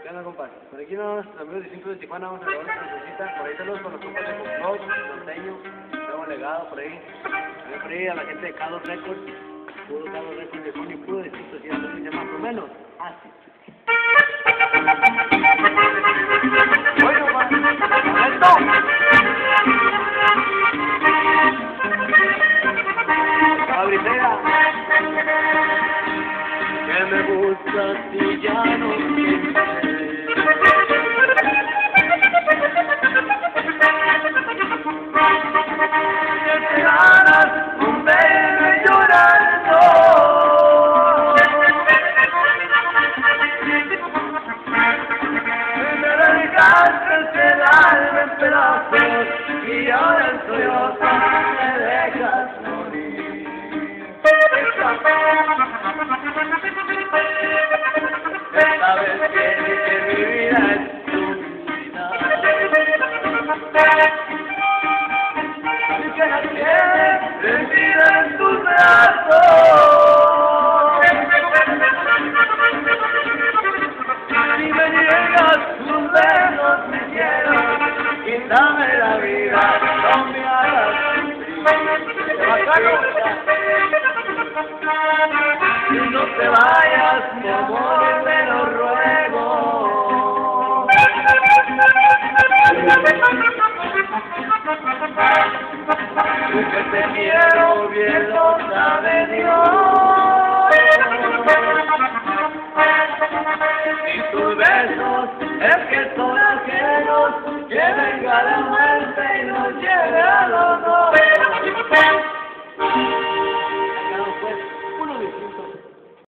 ¿Qué onda, compas? Por aquí nos amigos de 5 de Tijuana vamos a grabar una cancioncita. Por ahí saludos con los compas de Complot, Norteño, Nuevo Legado, por ahí. También por ahí a la gente de Carlos Records, puro Carlos Records de Sony, puro distinto, si ya se dice más o menos así. Bueno, man, ¡esto! ¡Cabritera! Que me gusta si ya no siempre. Un bebé llorando. Me dejaste el alma en pedazos y ahora estoy otra, me dejas morir. Esta vez que mi vida es tu vida. Y que la tienes rendida en tus brazos. Si me niegas tus besos me quiero, quítame la vida, no me hagas sufrir. Y no te vayas, mi amor, te lo ruego. Que te quiero bien lo sabe Dios.